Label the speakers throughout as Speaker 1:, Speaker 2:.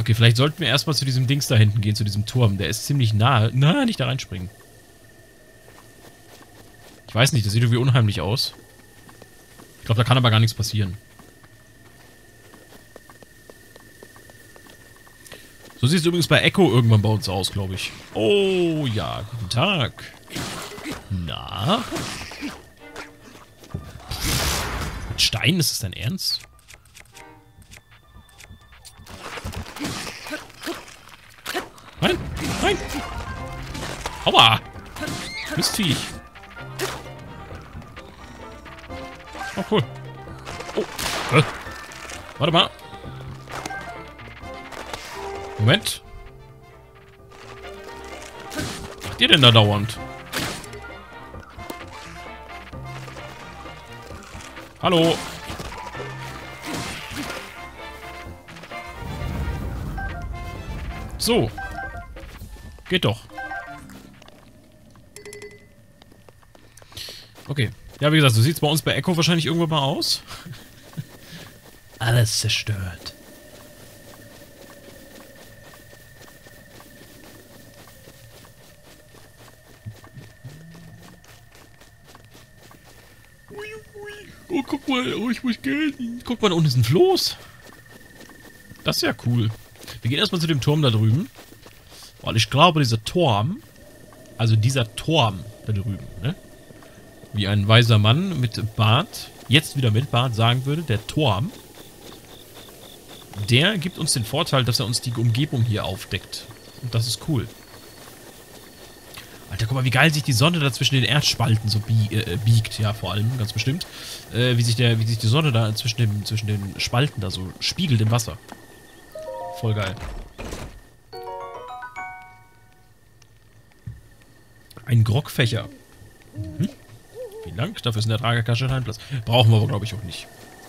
Speaker 1: Okay, vielleicht sollten wir erstmal zu diesem Dings da hinten gehen, zu diesem Turm. Der ist ziemlich nahe. Na, nicht da reinspringen. Ich weiß nicht, das sieht irgendwie unheimlich aus. Ich glaube, da kann aber gar nichts passieren. So sieht es übrigens bei Echo irgendwann bei uns aus, glaube ich. Oh ja, guten Tag. Na? Mit Steinen, ist das dein Ernst? Nein, nein. Aua. Mistviech. Oh, cool. Oh. Warte mal. Moment. Was macht ihr denn da dauernd? Hallo. So. Geht doch. Okay. Ja, wie gesagt, so sieht es bei uns bei Echo wahrscheinlich irgendwann mal aus. Alles zerstört. Oh, guck mal, oh, ich muss Geld. Guck mal, da unten ist ein Floß. Das ist ja cool. Wir gehen erstmal zu dem Turm da drüben. Weil ich glaube, dieser Turm, also dieser Turm da drüben, ne? Wie ein weiser Mann mit Bart, jetzt wieder mit Bart sagen würde, der Turm, der gibt uns den Vorteil, dass er uns die Umgebung hier aufdeckt. Und das ist cool. Alter, guck mal, wie geil sich die Sonne da zwischen den Erdspalten so biegt. Ja, vor allem, ganz bestimmt. Wie sich die Sonne da zwischen den Spalten da so spiegelt im Wasser. Voll geil. Ein Grogfächer. Mhm. Vielen Dank, dafür ist in der Tragetasche kein Platz. Brauchen wir aber, glaube ich, auch nicht.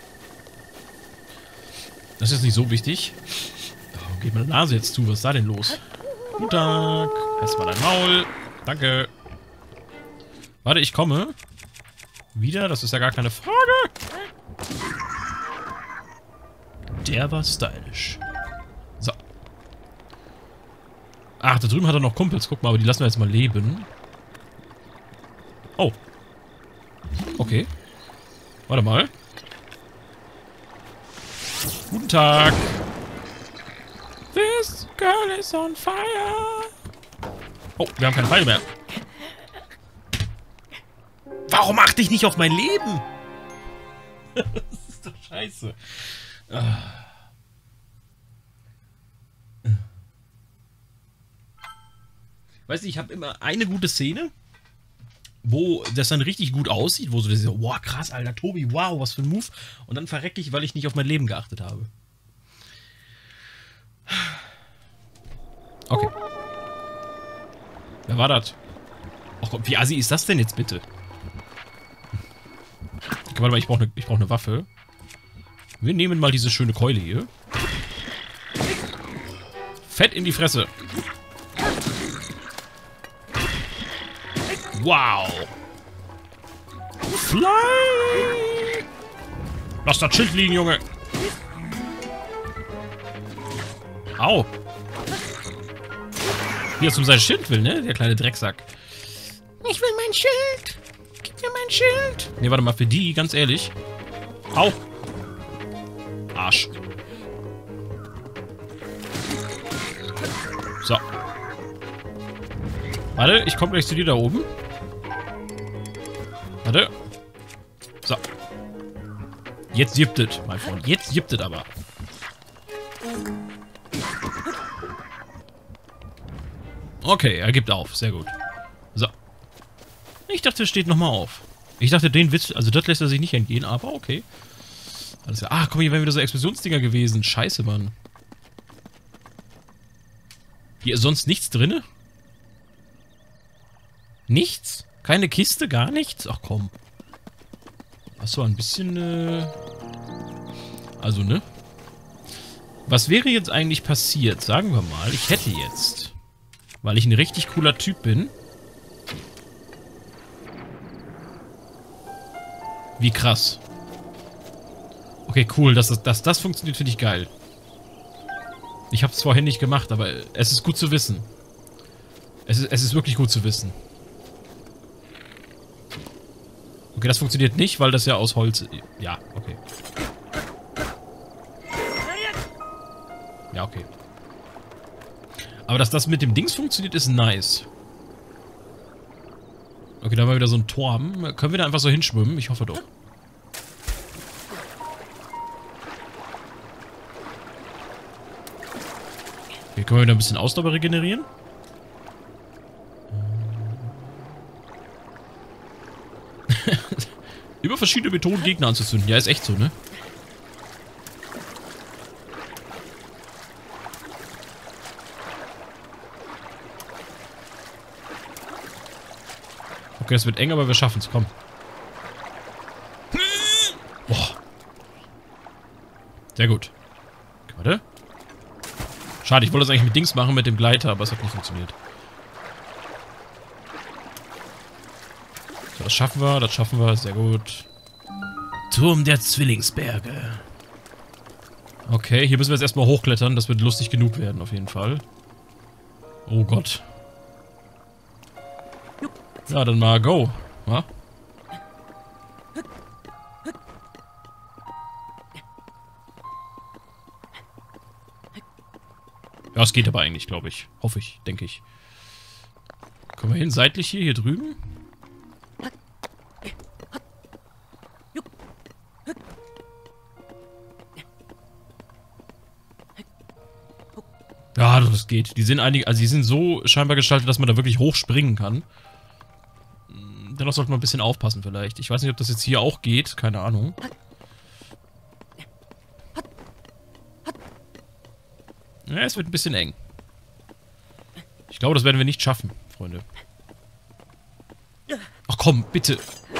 Speaker 1: Das ist nicht so wichtig. Oh, geht meine Nase jetzt zu, was ist da denn los? Guten Tag. Heißt mal dein Maul. Danke. Warte, ich komme. Wieder? Das ist ja gar keine Frage. Der war stylisch. So. Ach, da drüben hat er noch Kumpels. Guck mal, aber die lassen wir jetzt mal leben. Oh. Okay. Warte mal. Guten Tag. This girl is on fire. Oh, wir haben keine Pfeile mehr. Warum achte ich nicht auf mein Leben? Das ist doch scheiße. Weißt du, ich habe immer eine gute Szene, wo das dann richtig gut aussieht, wo so das so, wow, krass, Alter, Tobi, wow, was für ein Move. Und dann verrecke ich, weil ich nicht auf mein Leben geachtet habe. Okay. Wer war das? Ach Gott, wie assi ist das denn jetzt bitte? Okay, warte mal, ich brauch eine Waffe. Wir nehmen mal diese schöne Keule hier. Fett in die Fresse. Wow. Fly! Lass das Schild liegen, Junge. Au. Wie er um sein Schild will, ne? Der kleine Drecksack. Ich will mein Schild. Gib mir mein Schild. Ne, warte mal, für die, ganz ehrlich. Au. Arsch. So. Warte, ich komme gleich zu dir da oben. Warte. So. Jetzt gibt es, mein Freund. Jetzt gibt es aber. Okay, er gibt auf. Sehr gut. So. Ich dachte, er steht nochmal auf. Ich dachte, den Witz, also das lässt er sich nicht entgehen, aber okay. Alles klar. Ah, komm, hier wären wieder so Explosionsdinger gewesen. Scheiße, Mann. Hier ist sonst nichts drin? Nichts? Keine Kiste? Gar nichts? Ach komm. Achso, ein bisschen, also, ne? Was wäre jetzt eigentlich passiert? Sagen wir mal, ich hätte jetzt, weil ich ein richtig cooler Typ bin. Wie krass. Okay, cool, dass das funktioniert, finde ich geil. Ich habe es vorhin nicht gemacht, aber es ist gut zu wissen. Es ist wirklich gut zu wissen. Okay, das funktioniert nicht, weil das ja aus Holz... Ja, okay. Ja, okay. Aber dass das mit dem Dings funktioniert, ist nice. Okay, da haben wir wieder so einen Turm. Können wir da einfach so hinschwimmen? Ich hoffe doch. Okay, können wir wieder ein bisschen Ausdauer regenerieren? Über verschiedene Methoden Gegner anzuzünden. Ja, ist echt so, ne? Okay, es wird eng, aber wir schaffen es. Komm. Boah. Sehr gut. Okay, warte. Schade, ich wollte das eigentlich mit Dings machen, mit dem Gleiter, aber es hat nicht funktioniert. So, das schaffen wir, sehr gut. Turm der Zwillingsberge. Okay, hier müssen wir jetzt erstmal hochklettern, das wird lustig genug werden, auf jeden Fall. Oh Gott. Ja, dann mal go. Ja? Ja, es geht aber eigentlich, glaube ich. Hoffe ich, denke ich. Kommen wir hin, seitlich hier drüben? Ja, das geht. Die sind also die sind so scheinbar gestaltet, dass man da wirklich hochspringen kann. Dennoch sollte man ein bisschen aufpassen vielleicht. Ich weiß nicht, ob das jetzt hier auch geht. Keine Ahnung. Ja, es wird ein bisschen eng. Ich glaube, das werden wir nicht schaffen, Freunde. Ach komm, bitte.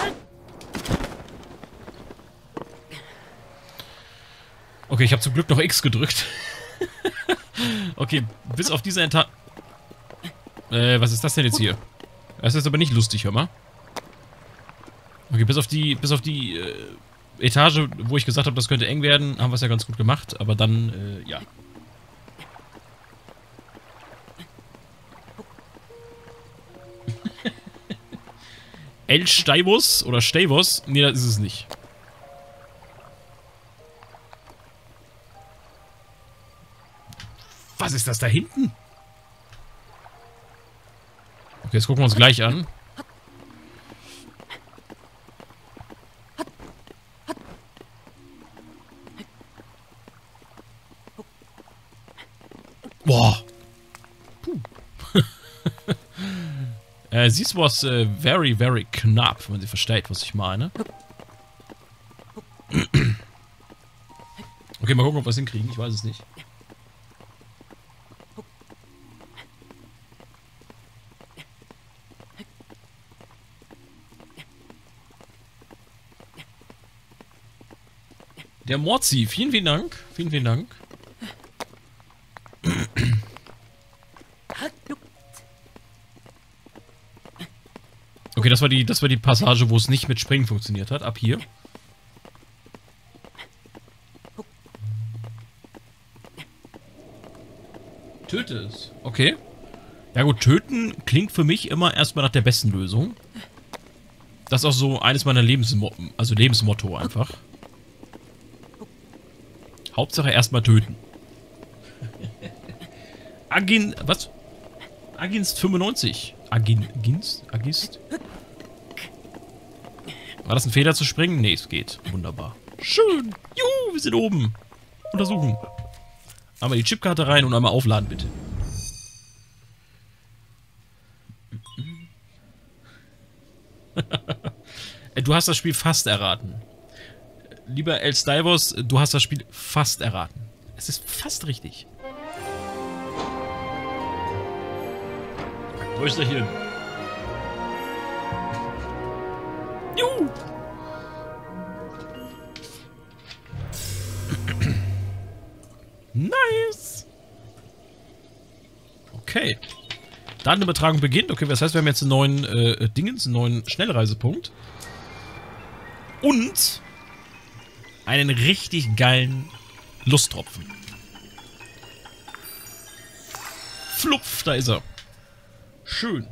Speaker 1: Okay, ich habe zum Glück noch X gedrückt. Okay, bis auf diese was ist das denn jetzt hier? Das ist aber nicht lustig, hör mal. Okay, bis auf die Etage, wo ich gesagt habe, das könnte eng werden, haben wir es ja ganz gut gemacht, aber dann, ja. El Steivos oder Steivos? Nee, das ist es nicht. Was ist das da hinten? Okay, jetzt gucken wir uns gleich an. Boah. Puh. This was very, very knapp, wenn sie versteht, was ich meine. Okay, mal gucken, ob wir es hinkriegen. Ich weiß es nicht. Der Morzi, vielen, vielen Dank. Vielen, vielen Dank. Okay, das war die Passage, wo es nicht mit Springen funktioniert hat. Ab hier. Töte es. Okay. Ja gut, töten klingt für mich immer erstmal nach der besten Lösung. Das ist auch so eines meiner Lebensmotto einfach. Hauptsache erstmal töten. Was? Aginst 95. Agist? War das ein Fehler zu springen? Nee, es geht. Wunderbar. Schön. Juhu, wir sind oben. Untersuchen. Einmal die Chipkarte rein und einmal aufladen, bitte. Du hast das Spiel fast erraten. Lieber El Steivos, du hast das Spiel fast erraten. Es ist fast richtig. Rösterchen. Juhu! Nice! Okay. Dann die Übertragung beginnt. Okay, das heißt, wir haben jetzt einen neuen einen neuen Schnellreisepunkt. Und einen richtig geilen Lusttropfen. Flupf, da ist er. Schön.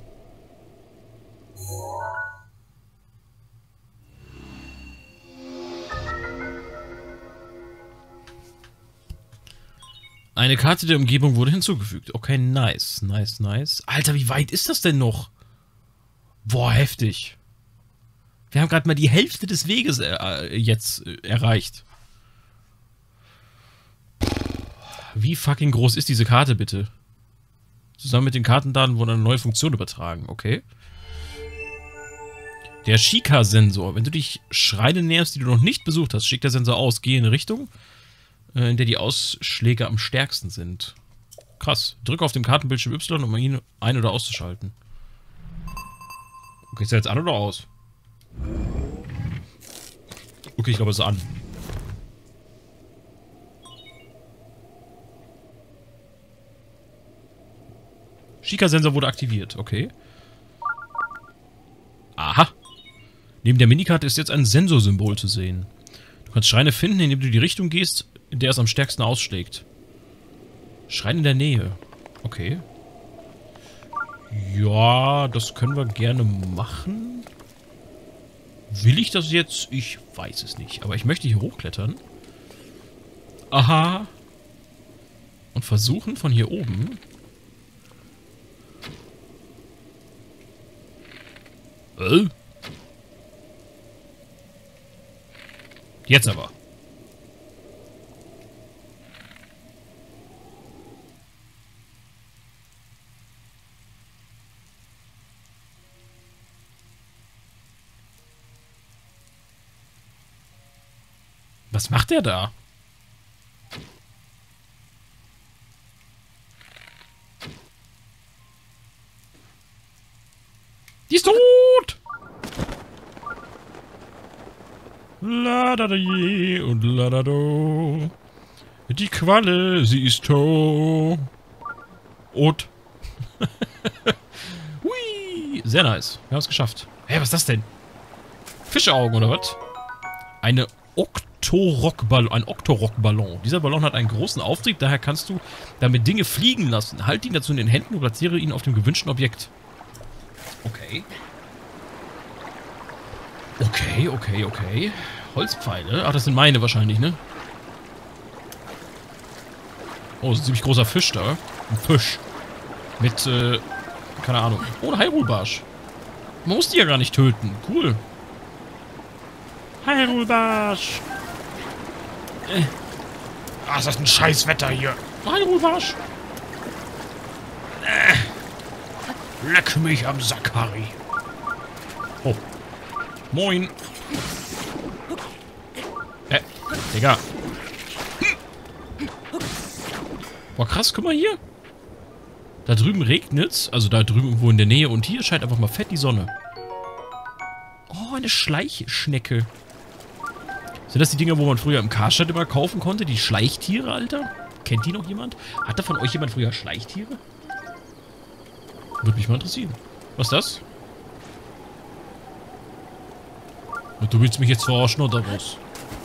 Speaker 1: Eine Karte der Umgebung wurde hinzugefügt. Okay, nice, nice, nice. Alter, wie weit ist das denn noch? Boah, heftig. Wir haben gerade mal die Hälfte des Weges jetzt erreicht. Wie fucking groß ist diese Karte, bitte? Zusammen mit den Kartendaten wurde eine neue Funktion übertragen, okay. Der Shika-Sensor. Wenn du dich Schreine näherst, die du noch nicht besucht hast, schickt der Sensor aus. Geh in eine Richtung, in der die Ausschläge am stärksten sind. Krass. Drücke auf dem Kartenbildschirm Y, um ihn ein- oder auszuschalten. Okay, ist er jetzt an oder aus? Okay, ich glaube, es ist an. Shika-Sensor wurde aktiviert, okay. Aha. Neben der Minikarte ist jetzt ein Sensorsymbol zu sehen. Du kannst Schreine finden, indem du die Richtung gehst, in der es am stärksten ausschlägt. Schrein in der Nähe. Okay. Ja, das können wir gerne machen. Will ich das jetzt? Ich weiß es nicht. Aber ich möchte hier hochklettern. Aha. Und versuchen von hier oben... Jetzt aber. Was macht der da? Die ist tot! La da da je und la da do. Die Qualle, sie ist tot. Und. Hui! Sehr nice. Wir haben es geschafft. Hey, was ist das denn? Fischaugen oder was? Ein Octorok-Ballon. Dieser Ballon hat einen großen Auftrieb, daher kannst du damit Dinge fliegen lassen. Halt ihn dazu in den Händen und platziere ihn auf dem gewünschten Objekt. Okay. Okay. Holzpfeile. Ach, das sind meine wahrscheinlich, ne? Oh, das ist ein ziemlich großer Fisch da. Ein Fisch. Mit, keine Ahnung. Oh, ein Hyrule-Barsch. Man muss die ja gar nicht töten. Cool. Hyrule-Barsch. Ah, ist das ein scheiß Wetter hier. Hyrule-Barsch. Leck mich am Sack, Harry. Oh. Moin. Digga. Boah, krass, guck mal hier. Da drüben regnet's. Also da drüben irgendwo in der Nähe. Und hier scheint einfach mal fett die Sonne. Oh, eine Schleichschnecke. Sind das die Dinger, wo man früher im Karstadt immer kaufen konnte? Die Schleichtiere, Alter? Kennt die noch jemand? Hatte von euch jemand früher Schleichtiere? Würde mich mal interessieren. Was ist das? Und du willst mich jetzt verarschen oder was?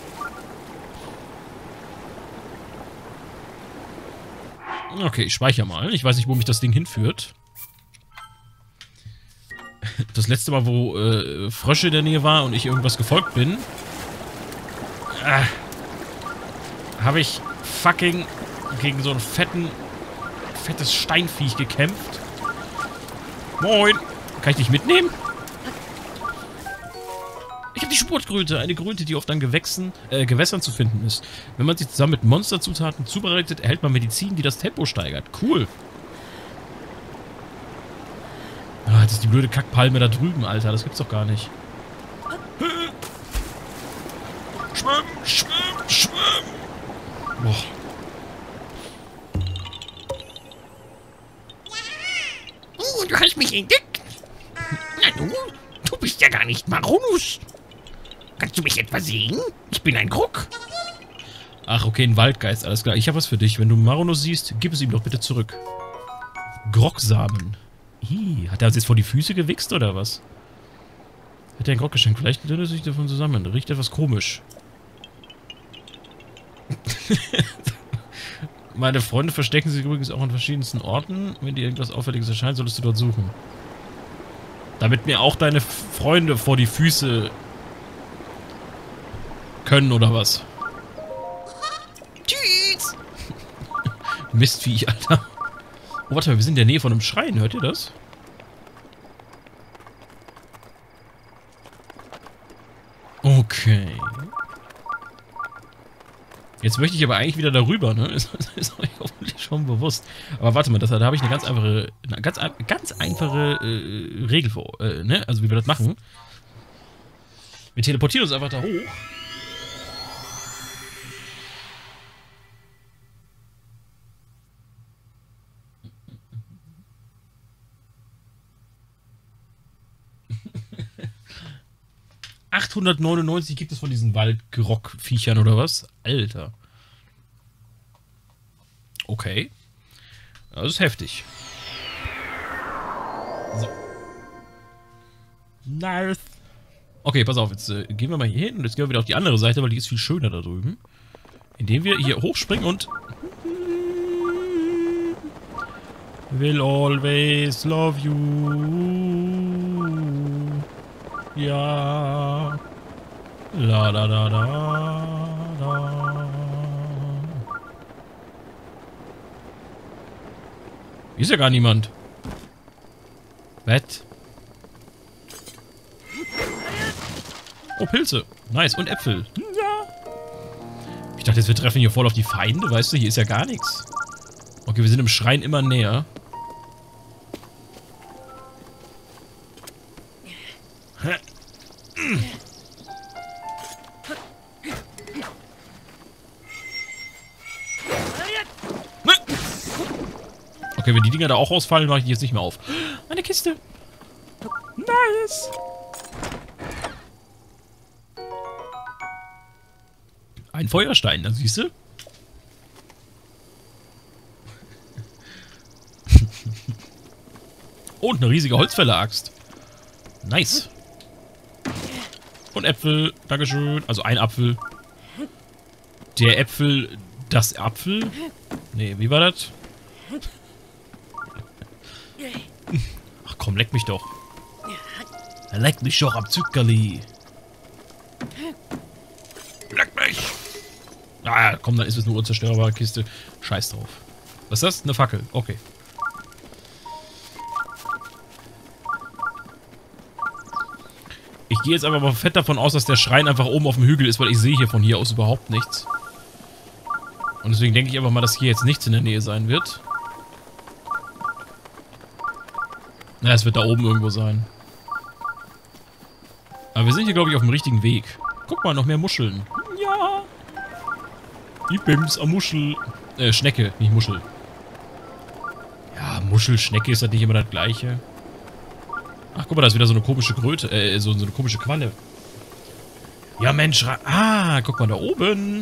Speaker 1: Okay, ich speichere mal. Ich weiß nicht, wo mich das Ding hinführt. Das letzte Mal, wo Frösche in der Nähe war und ich irgendwas gefolgt bin, habe ich fucking gegen so ein fettes Steinviech gekämpft. Moin! Kann ich dich mitnehmen? Ich habe die Sportkröte, eine Kröte, die oft an Gewässern zu finden ist. Wenn man sie zusammen mit Monsterzutaten zubereitet, erhält man Medizin, die das Tempo steigert. Cool. Ah, das ist die blöde Kackpalme da drüben, Alter. Das gibt's doch gar nicht. Schwimm! Boah.
Speaker 2: Oh, du hast mich entdeckt. Na du bist ja gar nicht Maronus. Kannst du mich etwa sehen? Ich bin ein Grog.
Speaker 1: Ach, okay, ein Waldgeist, alles klar. Ich habe was für dich. Wenn du Maronus siehst, gib es ihm doch bitte zurück. Grogsamen. Hat er uns jetzt vor die Füße gewichst, oder was? Hat er ein Grog geschenkt? Vielleicht löst er sich davon zusammen. Riecht etwas komisch. Meine Freunde verstecken sich übrigens auch an verschiedensten Orten. Wenn dir irgendwas Auffälliges erscheint, solltest du dort suchen. Damit mir auch deine Freunde vor die Füße können, oder was?
Speaker 2: Tschüss!
Speaker 1: Mistviech, Alter. Oh, warte mal, wir sind in der Nähe von einem Schrein. Hört ihr das? Okay. Jetzt möchte ich aber eigentlich wieder darüber, ne? Das ist euch hoffentlich schon bewusst. Aber warte mal, da habe ich eine ganz einfache Regel vor, ne? Also wie wir das machen. Wir teleportieren uns einfach da hoch. ...899 gibt es von diesen Waldgrock-Viechern oder was? Alter. Okay. Das ist heftig. So. Nice. Okay, pass auf, jetzt gehen wir mal hier hin und jetzt gehen wir wieder auf die andere Seite, weil die ist viel schöner da drüben. Indem wir hier hochspringen und... Will always love you. Ja. La da da da da. Hier ist ja gar niemand. Was? Oh, Pilze. Nice. Und Äpfel. Ja. Ich dachte jetzt, wir treffen hier voll auf die Feinde. Weißt du, hier ist ja gar nichts. Okay, wir sind im Schrein immer näher. Okay, wenn die Dinger da auch ausfallen, mache ich die jetzt nicht mehr auf. Eine Kiste. Nice. Ein Feuerstein, da siehst du. Und eine riesige Holzfäller-Axt. Nice. Und Äpfel. Dankeschön. Also ein Apfel. Der Äpfel. Das Apfel? Nee, wie war das? Ach komm, leck mich doch. Leck mich doch ab Zuckerli. Leck mich! Ah, komm, dann ist es eine unzerstörbare Kiste. Scheiß drauf. Was ist das? Eine Fackel. Okay. Ich gehe jetzt einfach mal fett davon aus, dass der Schrein einfach oben auf dem Hügel ist, weil ich sehe hier von hier aus überhaupt nichts. Und deswegen denke ich einfach mal, dass hier jetzt nichts in der Nähe sein wird. Na, es wird da oben irgendwo sein. Aber wir sind hier, glaube ich, auf dem richtigen Weg. Guck mal, noch mehr Muscheln. Ja. Die Bims am Muschel. Schnecke, nicht Muschel. Ja, Muschel, Schnecke ist halt nicht immer das Gleiche. Ach, guck mal, da ist wieder so eine komische Kröte, so eine komische Qualle. Ja, Mensch, ah, guck mal da oben.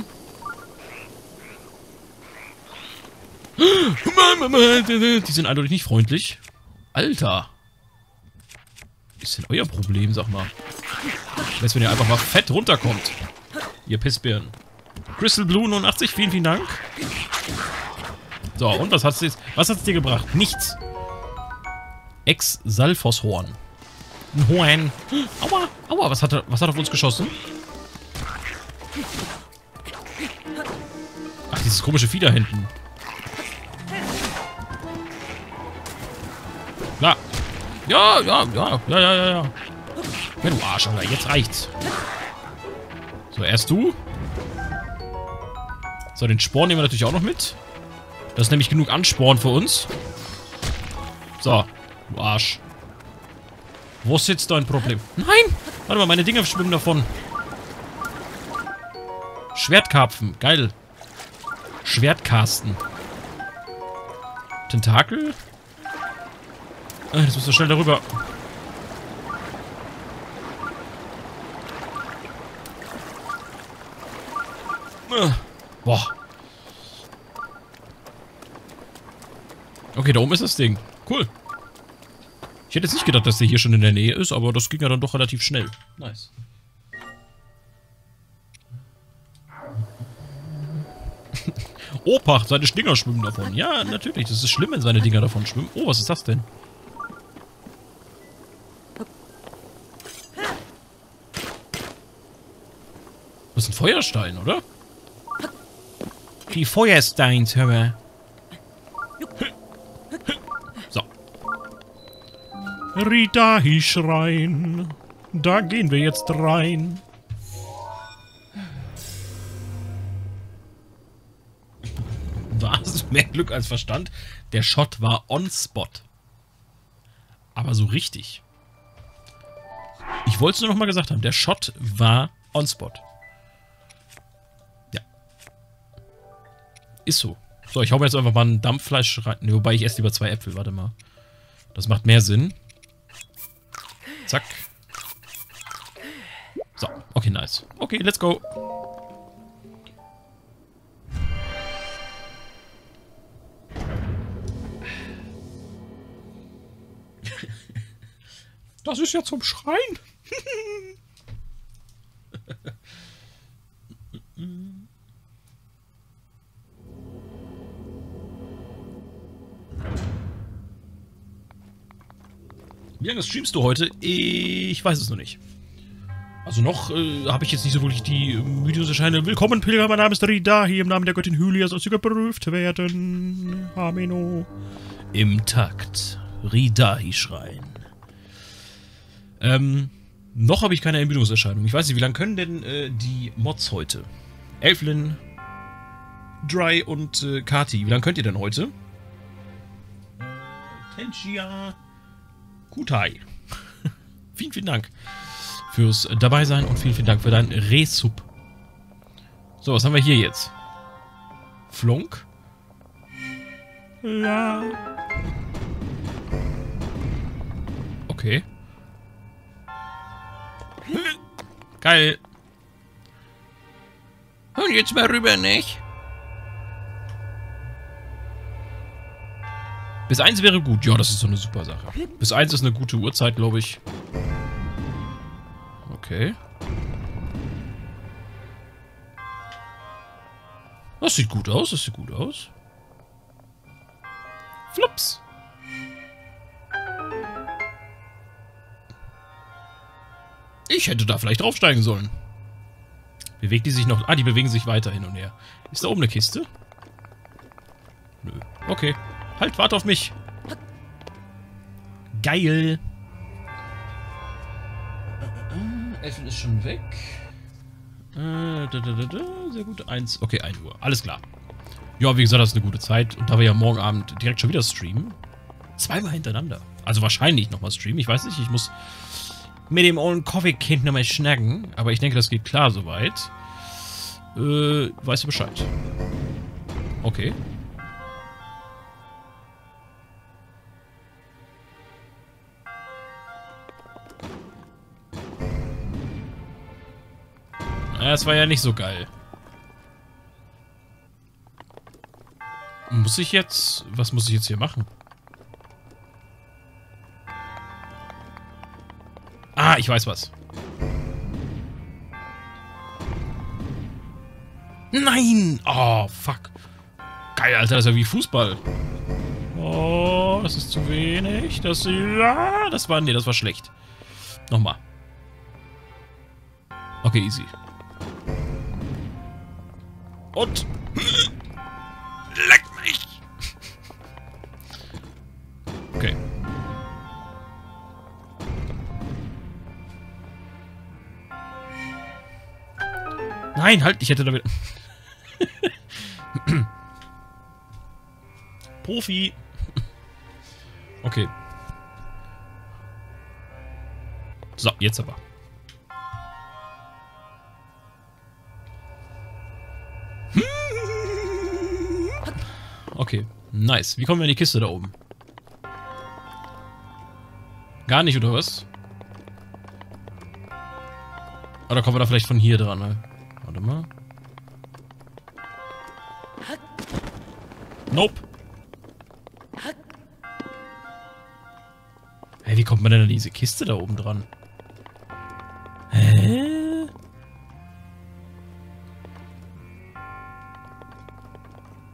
Speaker 1: Die sind eindeutig nicht freundlich. Alter. Was ist denn euer Problem, sag mal? Ich weiß, wenn ihr einfach mal fett runterkommt. Ihr Pissbirnen. Crystal Blue 89, vielen, vielen Dank. So, und was hat's dir gebracht? Nichts. Ex-Salfoshorn. Ein Horn. Aua, aua, was hat auf uns geschossen? Ach, dieses komische Vieh da hinten. Ja. Ja. Ja, du Arsch, Alter, jetzt reicht's. So, erst du. So, den Sporn nehmen wir natürlich auch noch mit. Das ist nämlich genug Ansporn für uns. So, du Arsch. Wo sitzt dein Problem? Nein! Warte mal, meine Dinger schwimmen davon. Schwertkarpfen, geil. Schwertkasten. Tentakel? Jetzt musst du schnell darüber. Boah. Okay, da oben ist das Ding. Cool. Ich hätte jetzt nicht gedacht, dass der hier schon in der Nähe ist, aber das ging ja dann doch relativ schnell. Nice. Opa, seine Dinger schwimmen davon. Ja, natürlich. Das ist schlimm, wenn seine Dinger davon schwimmen. Oh, was ist das denn? Das ist ein Feuerstein, oder? Die Feuersteins, hör mal. So. Ridahi-Schrein. Da gehen wir jetzt rein. Was? Mehr Glück als Verstand. Der Shot war on spot. Aber so richtig. Ich wollte es nur noch mal gesagt haben. Der Shot war on spot. Ja. Ist so. So, ich hau mir jetzt einfach mal ein Dampffleisch rein. Nee, wobei ich esse lieber 2 Äpfel. Warte mal. Das macht mehr Sinn. Zack. So, okay, nice. Okay, let's go. Das ist ja zum Schreien. Wie lange streamst du heute? Ich weiß es noch nicht. Also noch habe ich jetzt nicht so wirklich die Mythos-Erscheinung. Willkommen, Pilger, mein Name ist Ridahi. Im Namen der Göttin Hylia soll sie geprüft werden. Ameno. Im Takt. Ridahi-Schrein. Noch habe ich keine Ermüdungserscheinung. Ich weiß nicht, wie lange können denn die Mods heute? Elflin, Dry und Kati. Wie lange könnt ihr denn heute? Tenchia Kutai. Vielen, vielen Dank fürs Dabeisein und vielen, vielen Dank für deinen Resub. So, was haben wir hier jetzt? Flunk. Ja. Okay. Geil.
Speaker 2: Und jetzt mal rüber, nicht?
Speaker 1: Bis 1 wäre gut. Ja, das ist so eine super Sache. Bis 1 ist eine gute Uhrzeit, glaube ich. Okay. Das sieht gut aus, das sieht gut aus. Flups. Ich hätte da vielleicht draufsteigen sollen. Bewegt die sich noch? Ah, die bewegen sich weiter hin und her. Ist da oben eine Kiste? Nö. Okay. Halt, warte auf mich. Geil. Essen ist schon weg. Sehr gut. 1. Okay, 1 Uhr. Alles klar. Ja, wie gesagt, das ist eine gute Zeit. Und da wir ja morgen Abend direkt schon wieder streamen. 2-mal hintereinander. Also wahrscheinlich nochmal streamen. Ich weiß nicht, ich muss mit dem ollen Coffee-Kind nochmal schnacken. Aber ich denke, das geht klar soweit. Weißt du Bescheid? Okay. Das war ja nicht so geil. Muss ich jetzt... Was muss ich jetzt hier machen? Ah, ich weiß was. Nein! Oh, fuck. Geil, Alter, das ist ja wie Fußball. Oh, das ist zu wenig. Das war... Nee, das war schlecht. Nochmal. Okay, easy. Und... Leck mich! Okay. Nein, halt, ich hätte da wieder... Profi. Okay. So, jetzt aber. Okay, nice. Wie kommen wir in die Kiste da oben? Gar nicht, oder was? Oder kommen wir da vielleicht von hier dran, ne? Warte mal. Nope. Hey, wie kommt man denn an diese Kiste da oben dran? Hä?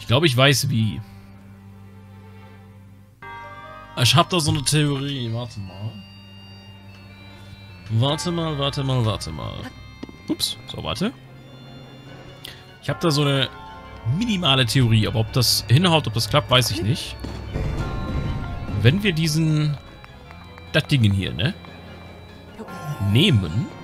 Speaker 1: Ich glaube, ich weiß wie. Ich habe da so eine Theorie. Warte mal. Ups, so, warte. Ich habe da so eine minimale Theorie, aber ob das hinhaut, ob das klappt, weiß ich nicht. Wenn wir das Ding hier, ne, nehmen